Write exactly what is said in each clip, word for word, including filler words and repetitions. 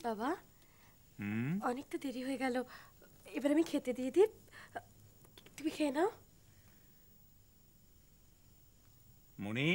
বাবা অনেক তো দেরি হয়ে গেল, এবার আমি খেতে দিয়ে দিই, তুমি খেয়ে নাও। মনি,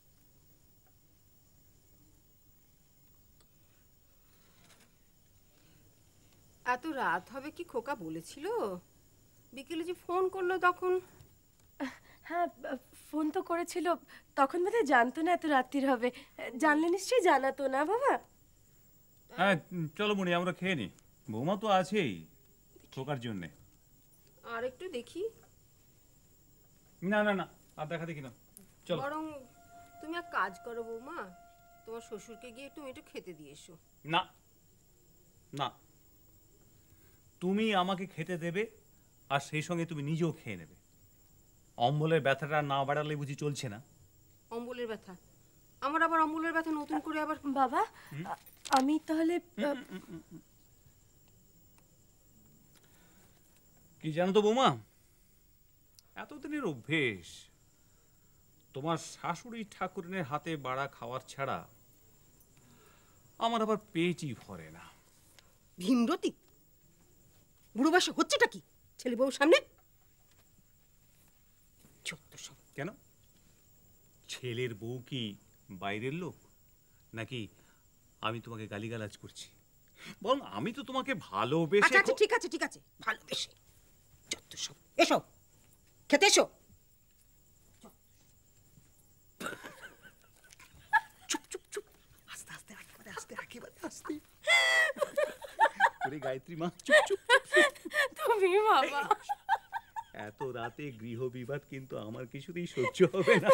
এত রাত হবে কি খোকা বলেছিল? বিকেলে যে ফোন করলো তখন? হ্যাঁ ফোন তো করেছিল, তখন বোধহয় জানতো না এত রাত্রির হবে, জানলে নিশ্চয়ই জানাতো না বাবা। হ্যাঁ চলো মনি আমরা খেয়ে নি, বৌমা তো আছেই খোকার জন্যে। আর একটু দেখি। না না না আর দেখা দেখি না, চলো। বরং তুমি এক কাজ করো বৌমা, তোমার শ্বশুরকে গিয়ে একটু একটু খেতে দিয়ে এসো। না না, তুমি আমাকে খেতে দেবে আর সেই সঙ্গে তুমি নিজেও খেয়ে নেবে। অম্বলের ব্যথাটা না বাড়ালে বুঝি চলছে না? অম্বলের ব্যথা? আমার আবার অম্বলের ব্যথা নতুন করে আবার? বাবা আমি তাহলে কি জানো তো বৌমা, এতদিনের অভ্যেস, তোমার শাশুড়ি ঠাকুরনের হাতে বাড়া খাওয়ার ছাড়া আমার আবার পেটই ভরে না। ভীমরতি, বুড়ো বয়সে হচ্ছেটা কি ছেলে বউর সামনে? কেন ছেলের বউ কি বাইরের লোক নাকি আমি তোমাকে গালিগালাজ করছি? বল আমি তো তোমাকে ভালোবেসে। আচ্ছা আচ্ছা ঠিক আছে ঠিক আছে, ভালোবেসে যত সব। এসো খেতে এসো। চুপ চুপ চুপ, আস্তে আস্তে একেবারে আস্তে একেবারে আস্তে। ওরে গায়ত্রী মা চুপ চুপ। তুমি বাবা এত রাতে গৃহ বিবাদ কিন্তু আমার কিছুতেই সহ্য হবে না।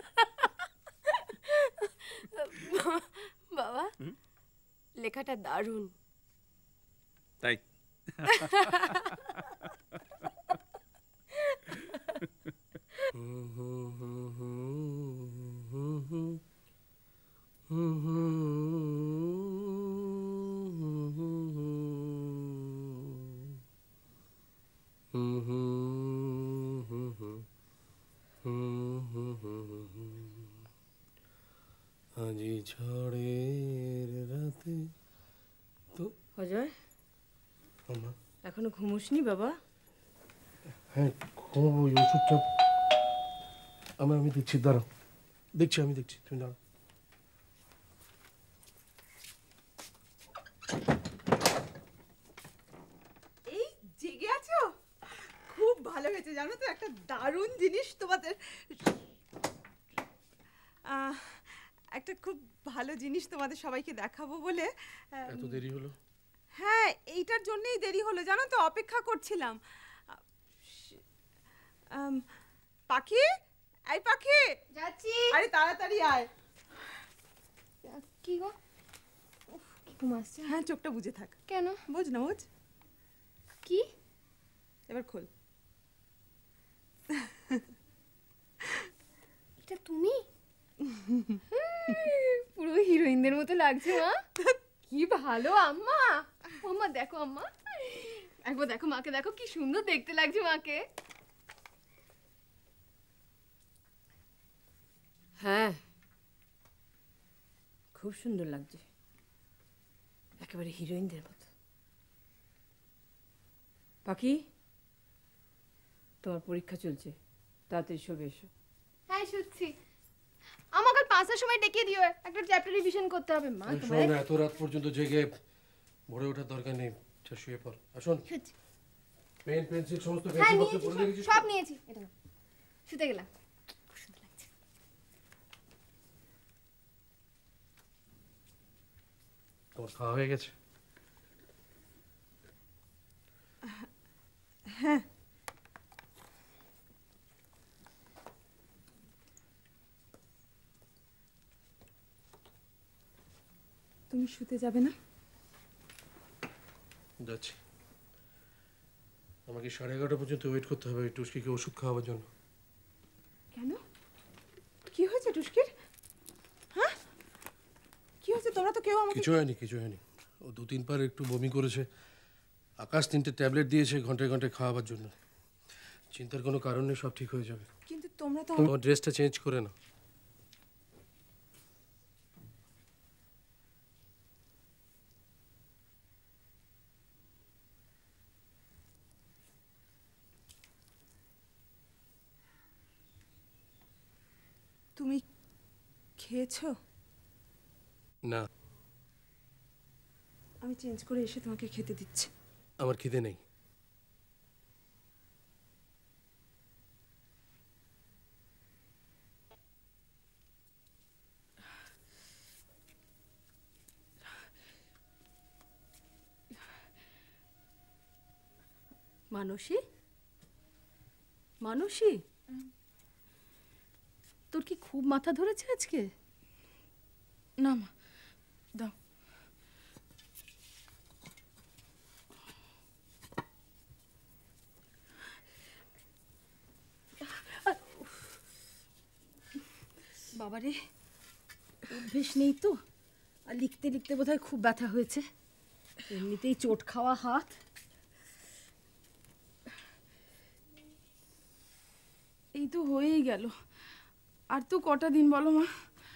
বাবা লেখাটা দারুণ। তাই আজি ঝড়ের রাতে তো। অজয় এখনো ঘুমোসনি বাবা? হ্যাঁ ঘুমোবো, ওষুধটা আমি আমি দেখছি, দাঁড়াও দেখছি, আমি দেখছি, তুমি দাঁড়াও। এই জেগে আছো? খুব ভালো হয়েছে জানো তো, একটা দারুণ জিনিস তোমাদের, একটা খুব ভালো জিনিস তোমাদের সবাইকে দেখাবো বলে। এত দেরি হলো? হ্যাঁ এইটার জন্যই দেরি হলো জানো তো, অপেক্ষা করছিলাম। পাখি, এই পাখি যাচ্ছি। আরে তাড়াতাড়ি আয়। কি গো? উফ কি ঘুম আসছে। হ্যাঁ চোখটা বুজে থাক। কেন? বোঝ না বোঝ। কি? এবার খোল। এটা তুমি? পুরো হিরোইনদের মতো লাগছে মা। কি ভালো আম্মা। আম্মা দেখো আম্মা, একবার দেখো মাকে, দেখো কি সুন্দর দেখতে লাগছে মাকে। হ্যাঁ খুব সুন্দর লাগছে, একেবারে হিরোইনদের মতো। পাখি তোমার পরীক্ষা চলছে, তাড়াতাড়ি শোবে এসো। হ্যাঁ শুচ্ছি। আমার কাল পাঁচটার সময় ডেকে দিও, একটা চ্যাপ্টার রিভিশন করতে হবে। মা তোমার এত রাত পর্যন্ত জেগে ভোরে ওঠার দরকার নেই, শুয়ে পড়। আসুন পেন পেন্সিল সমস্ত পেন্সিল পড়ে রেখেছিস? সব নিয়েছি, এটা না শুতে গেলাম। সুন্দর লাগছে। তোমার খাওয়া হয়ে গেছে? হ্যাঁ তুমি শুতে যাবে না? যাচ্ছি। আমাকে সাড়ে এগারোটা পর্যন্ত ওয়েট করতে হবে টুস্কিকে ওষুধ খাওয়াবার জন্য। কেন কি হয়েছে টুস্কির? হ্যাঁ কি হয়েছে? তোমরা তো কেউ আমাকে। কিছু হয়নি কিছু হয়নি, ও দু তিনবার একটু বমি করেছে। আকাশ তিনটে ট্যাবলেট দিয়েছে ঘন্টায় ঘন্টায় খাওয়াবার জন্য। চিন্তার কোনো কারণ নেই, সব ঠিক হয়ে যাবে। কিন্তু তোমরা তো তোমার ড্রেসটা চেঞ্জ করে নাও। তুমি খেয়েছো? না, আমি চেঞ্জ করে এসে তোমাকে খেতে দিচ্ছি। আমার খিদে নেই। মানসী, মানসী, তোর কি খুব মাথা ধরেছে আজকে? না মা, দাও। বাবারে, অভ্যেস নেই তো, আর লিখতে লিখতে বোধহয় খুব ব্যথা হয়েছে। এমনিতেই চোট খাওয়া হাত। এই তো হয়েই গেল, আর তো কটা দিন বলো মা।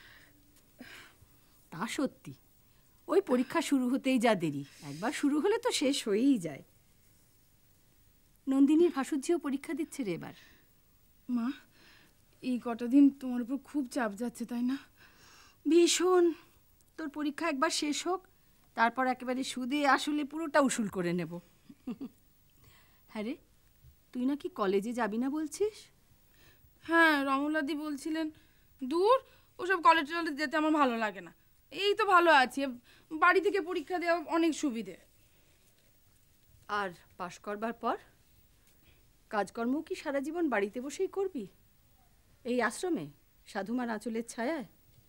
তা সত্যি, ওই পরীক্ষা শুরু হতেই যা দেরি, একবার শুরু হলে তো শেষ হয়েই যায়। নন্দিনীর ভাসুজ্জিও পরীক্ষা দিচ্ছে রে এবার। মা, এই কটা দিন তোমার উপর খুব চাপ যাচ্ছে, তাই না? ভীষণ। তোর পরীক্ষা একবার শেষ হোক, তারপর একেবারে সুদে আসলে পুরোটা উসুল করে নেব। হ্যাঁ রে, তুই নাকি কলেজে যাবি না বলছিস? হ্যাঁ, রমলাদি বলছিলেন। দূর, ওসব কলেজ টলেজ যেতে আমার ভালো লাগে না। এই তো ভালো আছি, বাড়ি থেকে পরীক্ষা দেওয়া অনেক সুবিধে। আর পাশ করবার পর কাজকর্ম কি সারা জীবন বাড়িতে বসেই করবি? এই আশ্রমে সাধুমার আঁচলের ছায়ায়?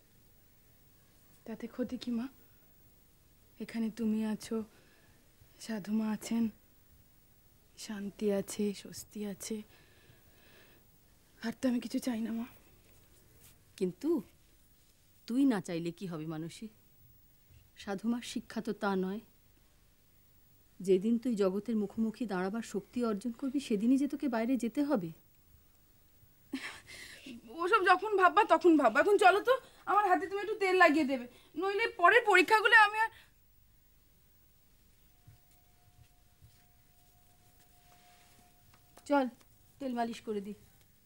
তাতে ক্ষতি কি মা? এখানে তুমি আছো, সাধুমা আছেন, শান্তি আছে, স্বস্তি আছে। আর তো আমি কিছু চাই না মা। কিন্তু তুই না চাইলে কি হবে মানসী? সাধুমার শিক্ষা তো তা নয়। যেদিন তুই জগতের মুখোমুখি দাঁড়াবার শক্তি অর্জন করবি, সেদিনই যে তোকে বাইরে যেতে হবে। ওসব যখন ভাববা তখন ভাববা। এখন চলো তো, আমার হাতে তুমি একটু তেল লাগিয়ে দেবে, নইলে পরের পরীক্ষাগুলো আমি আর। চল, তেল মালিশ করে দি।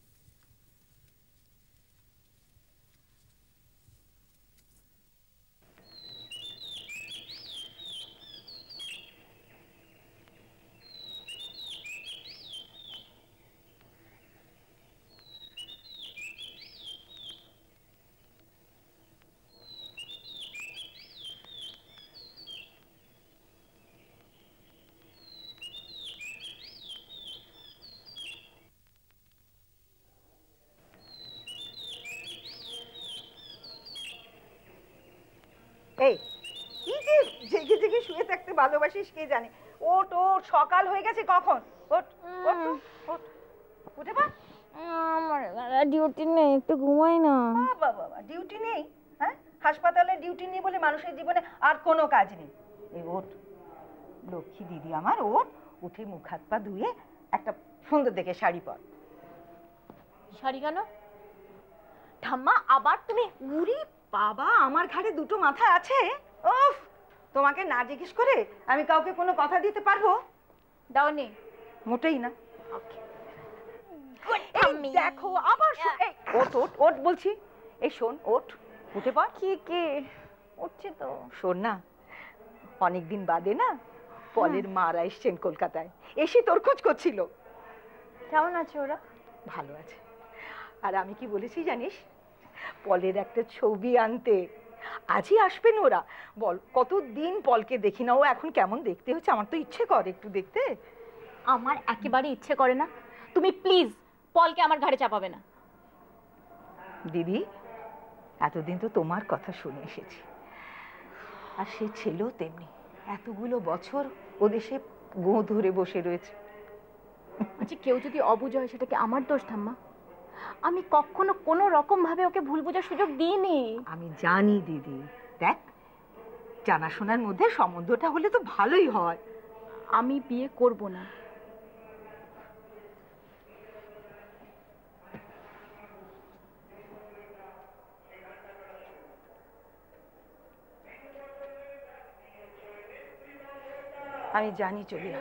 এই কি যে জেগে জেগে শুয়ে থাকতে ভালোবাসিস কে জানে। ওট ওট, সকাল হয়ে গেছে কখন। ওট ওট ওট, উঠে পা। আমার ডিউটি নেই, একটু ঘুমাই না। বাবা বাবা, ডিউটি নেই? হ্যাঁ, হাসপাতালে ডিউটি নেই বলে মানুষের জীবনে আর কোনো কাজ নেই। এই ওট, লক্ষ্মী দিদি আমার, ওট, উঠে মুখ হাত পা ধুয়ে একটা সুন্দর দেখে শাড়ি পর। শাড়ি কেন ঠাম্মা? আবার তুমি? উরি বাবা, আমার ঘাড়ে দুটো মাথা আছে। ওফ, তোমাকে না জিজ্ঞেস করে আমি কাউকে কোনো কথা দিতে পারবো? দাওনি? মোটেই না। দেখো আবার ওট ওট ওট বলছি। এই শোন, ওট, উঠে পড়। কি কি? উঠছি তো। শোন না, অনেকদিন বাদে না পলের মারা এসছেন কলকাতায়, এসে তোর খোঁজ করছিল। কেমন আছে ওরা? ভালো আছে। আর আমি কি বলেছি জানিস, পলের একটা ছবি আনতে। আজই আসবেন ওরা। বল, কতদিন পলকে দেখি না, ও এখন কেমন দেখতে হচ্ছে। আমার তো ইচ্ছে করে একটু দেখতে। আমার একেবারে ইচ্ছে করে না। তুমি প্লিজ পলকে আমার ঘাড়ে চাপাবে না। দিদি, এতদিন তো তোমার কথা শুনে এসেছি, আর সে ছিল তেমনি। এতগুলো বছর ও দেশে গো ধরে বসে রয়েছে। আচ্ছা, কেউ যদি অবুঝ হয় সেটা কি আমার দোষ ঠাম্মা? আমি কখনো কোনো রকম ভাবে ওকে ভুল বোঝার সুযোগ দিইনি। আমি জানি দিদি। দেখ, জানাশোনার মধ্যে সম্বন্ধটা হলে তো ভালোই হয়। আমি বিয়ে করব না। আমি জানি চলিয়া,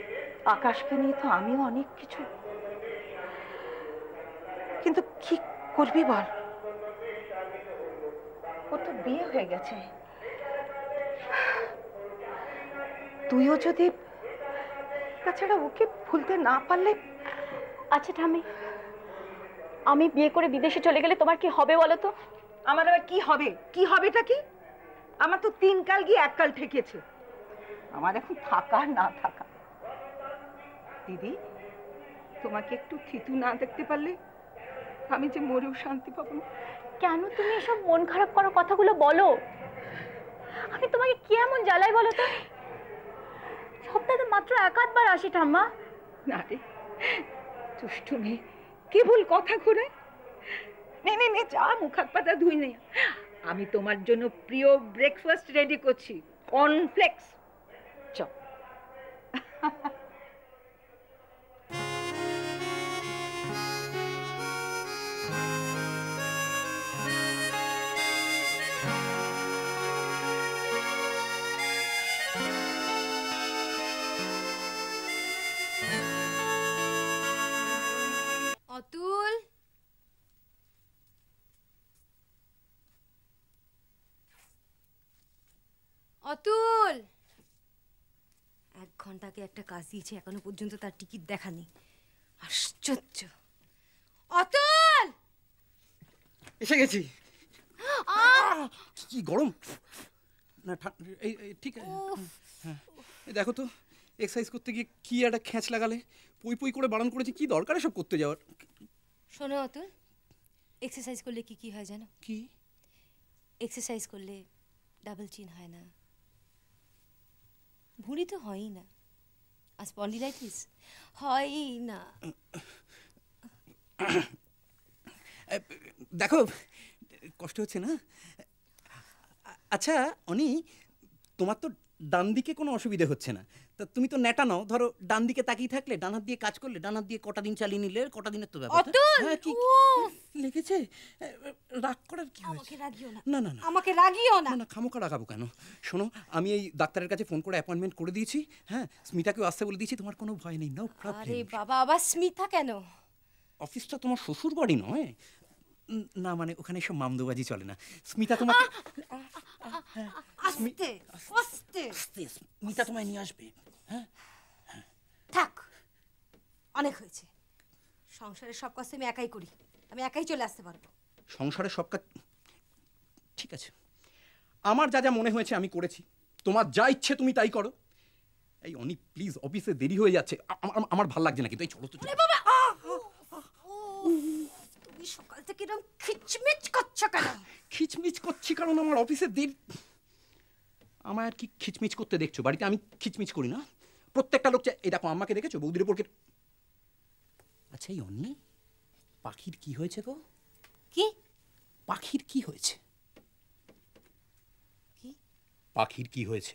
আকাশকে নিয়ে তো আমিও অনেক কিছু, কিন্তু কি করবি বল? ওর তো বিয়ে হয়ে গেছে, তুইও যদি, তাছাড়া ওকে ভুলতে না পারলে। আচ্ছা ঠাম্মি, আমি বিয়ে করে বিদেশে চলে গেলে তোমার কি হবে বলো তো? আমার আবার কি হবে? কি হবেটা কি? আমার তো তিন কাল গিয়ে এক কাল ঠেকেছে, আমার এখন থাকা না থাকা। দিদি, তোমাকে একটু থিতু না দেখতে পারলে আমি যে মরেও শান্তি পাবো না। কেন তুমি এসব মন খারাপ করা কথাগুলো বলো? আমি তোমাকে কি এমন জ্বালাই বলো তো? সপ্তাহে মাত্র এক আধবার আসি ঠাম্মা। না রে, দুষ্টু মেয়ে, কেবল কথা ঘুরে। নে নে নে, যা মুখ হাত পাতা ধুই নে। আমি তোমার জন্য প্রিয় ব্রেকফাস্ট রেডি করছি, কর্নফ্লেক্স। চ। অতুল, অতুল, এক ঘন্টাকে একটা কাজ দিয়েছে, এখনো পর্যন্ত তার টিকিট দেখানি। আশ্চর্য। অতুল, এসে গেছি। কি গরম না, এই ঠিক হ্যাঁ। দেখো তো, এক্সারসাইজ করতে গিয়ে কি একটা খ্যাঁচ লাগালে, পই পই করে বারণ করেছি। কি দরকার সব করতে যাওয়ার? শোনো অতুল, এক্সারসাইজ করলে কি কি হয় জানো? কি? এক্সারসাইজ করলে ডাবল চিন হয় না, ভুঁড়ি তো হয়ই না, আর স্পন্ডিলাইটিস হয়ই না। দেখো, কষ্ট হচ্ছে না? আচ্ছা অনি, তোমার তো ডান দিকে কোনো অসুবিধে হচ্ছে না, তা তুমি তো নেটা নাও। ধরো ডান দিকে তাকিয়ে থাকলে, ডান হাত দিয়ে কাজ করলে, ডান হাত দিয়ে কটা দিন চালিয়ে নিলে, কটা দিনের তো ব্যাপার। হ্যাঁ, কি লেগেছে? রাগ করার কি হয়েছে? আমাকে রাগিও না। না না না, আমাকে রাগিও না। না খামোকা রাগাবো কেন? শোনো, আমি এই ডাক্তারের কাছে ফোন করে অ্যাপয়েন্টমেন্ট করে দিয়েছি। হ্যাঁ, স্মিতাকেও আসতে বলে দিয়েছি। তোমার কোনো ভয় নেই, নো প্রবলেম। আরে বাবা, আবার স্মিতা কেন? অফিসটা তোমার শ্বশুর বাড়ি নয় না, মানে ওখানে সব মামদোবাজি চলে না। স্মিতা তোমাকে আস্তে আস্তে আস্তে স্মিতা তোমায় নিয়ে আসবে। হ্যাঁ, থাক, অনেক হয়েছে। সংসারের সব কাজ আমি একাই করি, আমি একাই চলে আসতে পারবো। সংসারের সব কাজ ঠিক আছে, আমার যা যা মনে হয়েছে আমি করেছি। তোমার যা ইচ্ছে তুমি তাই করো। এই অনি প্লিজ, অফিসে দেরি হয়ে যাচ্ছে, আমার ভাল লাগছে না কিন্তু। এই চলো তো। তুমি সকাল থেকে এরকম খিচমিচ করছো কেন? খিচমিচ করছি কারণ আমার অফিসে দেরি। আমার আর কি খিচমিচ করতে দেখছো? বাড়িতে আমি খিচমিচ করি না। প্রত্যেকটা লোক এই দেখো, আম্মাকে দেখেছো বৌদির উপর। আচ্ছা এই অনি, পাখির কি হয়েছে গো? কি পাখির কি হয়েছে? কি পাখির কি হয়েছে?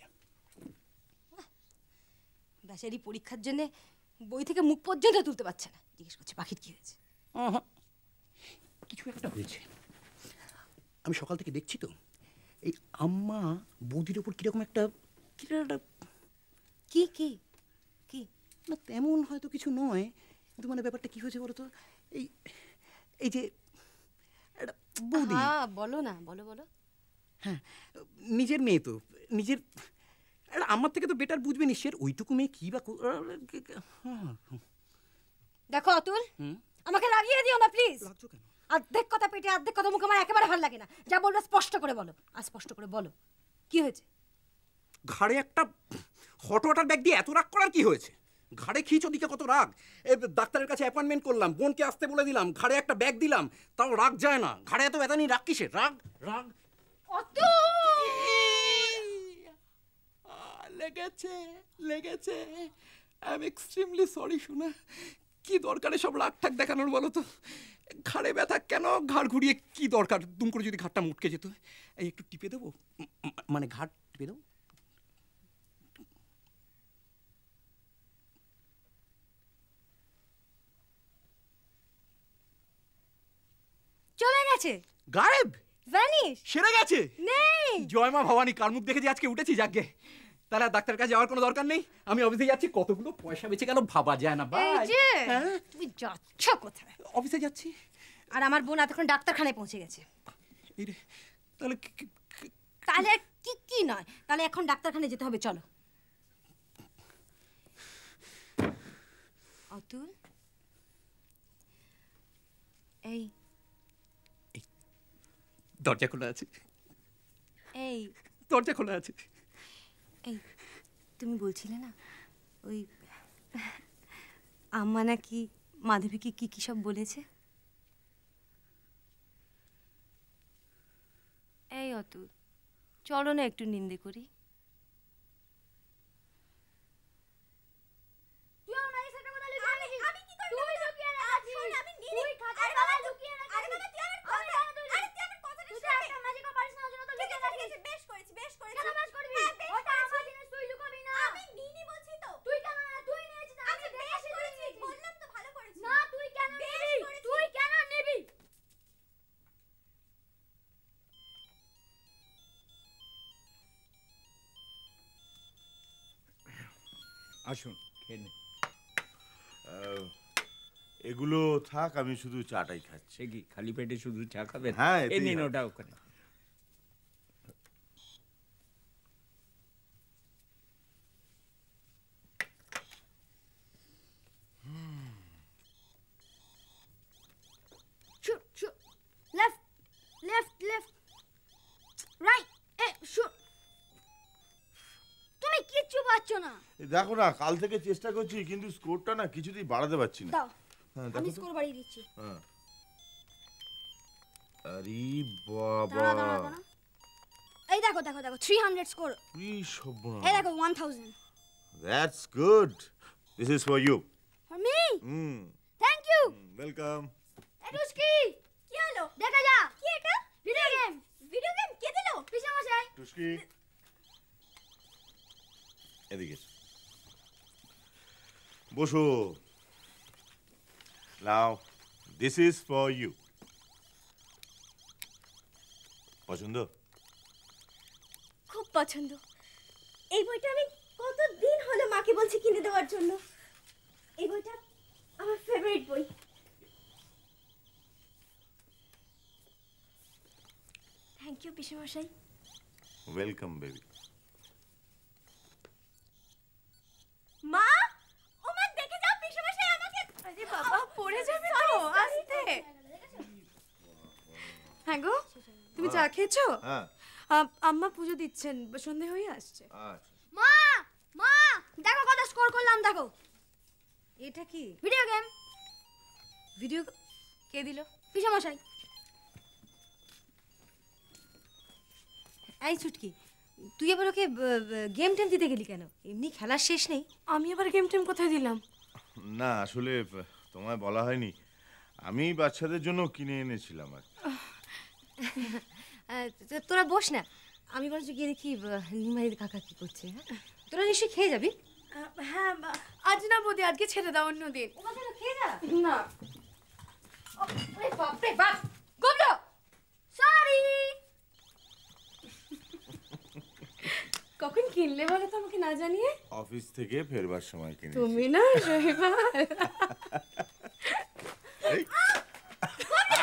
বেচারি পরীক্ষার জন্য বই থেকে মুখ পর্যন্ত তুলতে পারছে না, জিজ্ঞেস করছে পাখির কি হয়েছে। কিছু একটা হয়েছে। আমি সকাল থেকে দেখছি তো, এই আম্মা বৌদির ওপর কিরকম একটা কি কি কি না, তেমন হয়তো কিছু নয়, কিন্তু মানে ব্যাপারটা কি হয়েছে বলো তো? এই এই যে বৌদি, হ্যাঁ বলো না, বলো বলো। হ্যাঁ, নিজের মেয়ে তো, নিজের আমার থেকে তো বেটার বুঝবে নিশ্চয়। ওইটুকু মেয়ে কি বা। দেখো অতুল, আমাকে রাগিয়ে দিও না প্লিজ। লাগছো কেন? অর্ধেক কথা পেটে অর্ধেক কথা মুখে আমার একেবারে ভালো লাগে না। যা বলবে স্পষ্ট করে বলো, আর স্পষ্ট করে বলো কি হয়েছে। ঘাড়ে একটা হট ওয়াটার ব্যাগ দিয়ে এত রাগ করার কি হয়েছে? ঘাড়ে খিচ, ওদিকে কত রাগ। এ ডাক্তারের কাছে অ্যাপয়েন্টমেন্ট করলাম, বোনকে আসতে বলে দিলাম, ঘাড়ে একটা ব্যাগ দিলাম, তাও রাগ যায় না। ঘাড়ে এত ব্যথা নেই, রাগ কিসের? রাগ রাগ লেগেছে লেগেছে। আই এম এক্সট্রিমলি সরি শোনা। কি দরকারে সব রাগ ঠাক দেখানোর বলো তো? ঘাড়ে ব্যথা কেন? ঘাড় ঘুরিয়ে কি দরকার? দুম করে যদি ঘাড়টা মুটকে যেত। এই একটু টিপে দেবো, মানে ঘাড় টিপে দেবো। চলে গেছে, গায়েব, ভ্যানিশ, সেরে গেছে, নেই। জয় মা ভবানী, কার মুখ দেখে যে আজকে উঠেছি। যাকে তাহলে ডাক্তার কাছে যাওয়ার কোনো দরকার নেই। আমি অফিসে যাচ্ছি, কতগুলো পয়সা বেঁচে গেল, ভাবা যায় না। বাই। এই যে তুমি যাচ্ছ কোথায়? অফিসে যাচ্ছি। আর আমার বোন এতক্ষণ ডাক্তারখানায় পৌঁছে গেছে। তাহলে তাহলে কি কি নয়, তাহলে এখন ডাক্তারখানায় যেতে হবে, চলো। অতুল, এই দরজা খোলা আছে, এই দরজা খোলা আছে। এই তুমি বলছিলে না ওই আম্মা নাকি মাধবীকে কি কি সব বলেছে? এই অতুল, চলো না একটু নিন্দে করি। আসুন খেয়ে নে। এগুলো থাক, আমি শুধু চাটাই খাচ্ছি। কি খালি পেটে শুধু চা খাবেন? হ্যাঁ, এই নিন ওটা ওখানে। Shoot, shoot. Left, left, left. Right. Eh, shoot. তুমি কিচ্ছু পাচ্ছ না। দেখো না, কাল থেকে চেষ্টা করছি কিন্তু স্কোরটা না কিছুতেই বাড়াতে পারছি না। দাও, আমি স্কোর বাড়িয়ে দিচ্ছি। হ্যাঁ। আরে বাবা, দাঁড়া দাঁড়া দাঁড়া। এই দেখো দেখো দেখো থ্রি হান্ড্রেড স্কোর। কি সর্বনাশ। এই দেখো one thousand. That's good. This is for you. For me? Hmm. Thank you. Welcome. এই টুস্কি, কি হলো? দেখা যা। কি এটা? Video game. ভিডিও গেম কে দিলো? পিছে মশাই। টুস্কি, এদিকে বসো। Now, this is for you. পছন্দ? খুব পছন্দ। এই বইটা আমি কতদিন হলো মাকে বলছি কিনে দেওয়ার জন্য। এই বইটা আমার ফেভারিট বই। থ্যাংক ইউ পিসেমশাই। Welcome baby. মা, ও মা দেখে যাও পিসেমশাই আমাকে। আরে বাবা, পড়ে যাবে তো, আস্তে। হ্যাঁ গো, তুমি চা খেয়েছো? হ্যাঁ। আম্মা পুজো দিচ্ছেন, সন্ধে হয়ে আসছে। আচ্ছা। মা, মা, দেখো কত স্কোর করলাম দেখো। এটা কি? Video game. ভিডিও কে দিল? পিছে মশাই। এই ছুটকি, তুই আবার ওকে গেম টেম দিতে গেলি কেন? এমনি খেলার শেষ নেই। আমি আবার গেম টেম কোথায় দিলাম? না, আসলে তোমায় বলা হয়নি, আমি বাচ্চাদের জন্য কিনে এনেছিলাম আর। তোরা বস না, আমি বরঞ্চ গিয়ে দেখি নিমাইয়ের কাকা কি করছে। হ্যাঁ, তোরা নিশ্চয়ই খেয়ে যাবি। হ্যাঁ, আজ না বৌদি, আজকে ছেড়ে দাও, অন্য দিন। ওমা কেন, খেয়ে যা না। আরে বাপ রে বাপ, গোবলো সরি। কখন কিনলে বলো তো আমাকে না জানিয়ে? অফিস থেকে ফেরবার সময় কিনে। তুমি না শৈবা।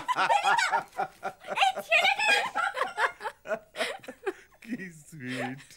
কি সুইট।